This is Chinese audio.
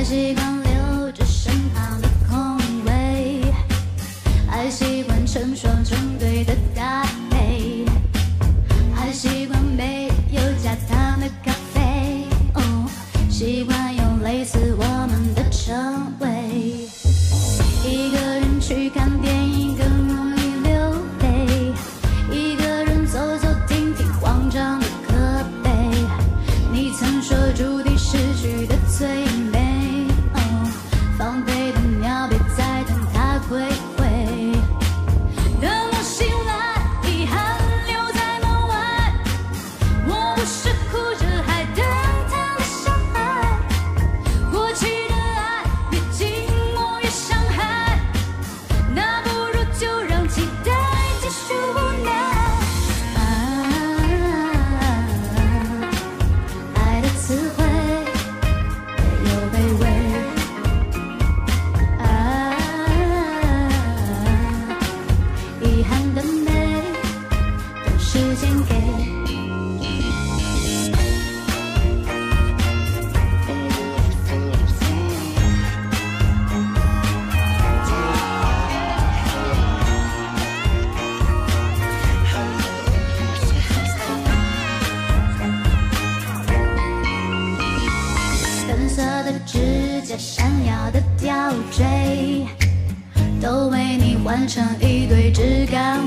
习惯留着身旁的空位，还习惯成双成对的搭配，还习惯没有加糖的咖啡，习惯有类似我们的称谓。一个人去看电影更容易流泪，一个人走走停停慌张的可悲。你曾说注定失去的最美，放飞的鸟别再等它归回。等我醒来，遗憾留在门外，我不是哭着还等他的小孩。过期的爱越寂寞越伤害，那不如就让期待继续无奈。爱的词汇又卑微，遗憾的美等时间给。粉色的指甲，闪耀的吊坠，都为你换成一堆枝干。